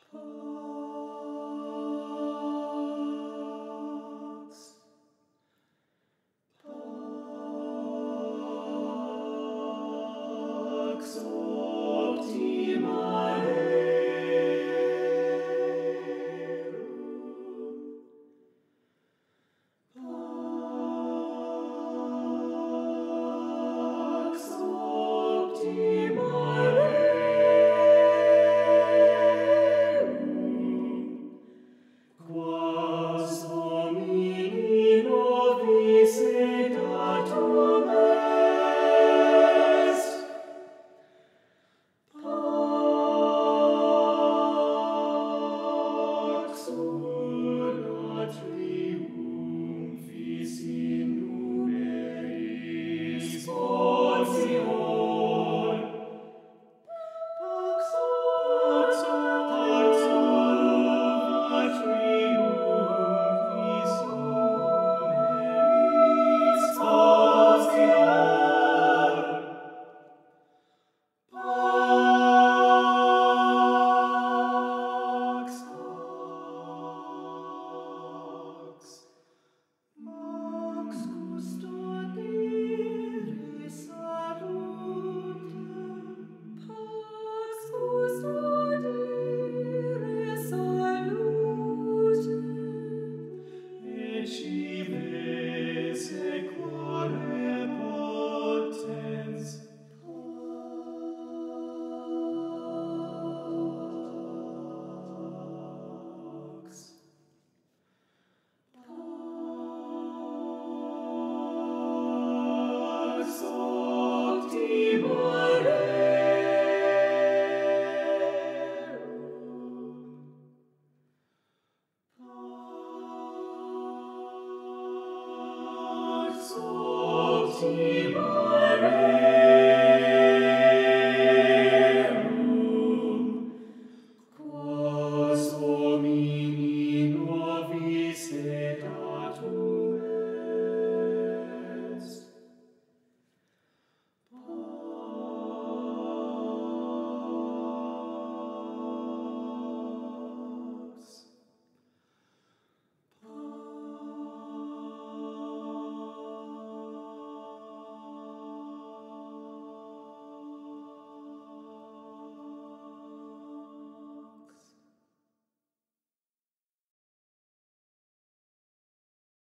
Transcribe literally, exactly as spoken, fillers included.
Pax optima rerum. Pax optima rerum. Quas Domini nobis et datum est. Pax una triumphis in numeris potior. Pax una triumphis in numeris potior. Pax, Pax, Pax custodire salutem, Pax custodire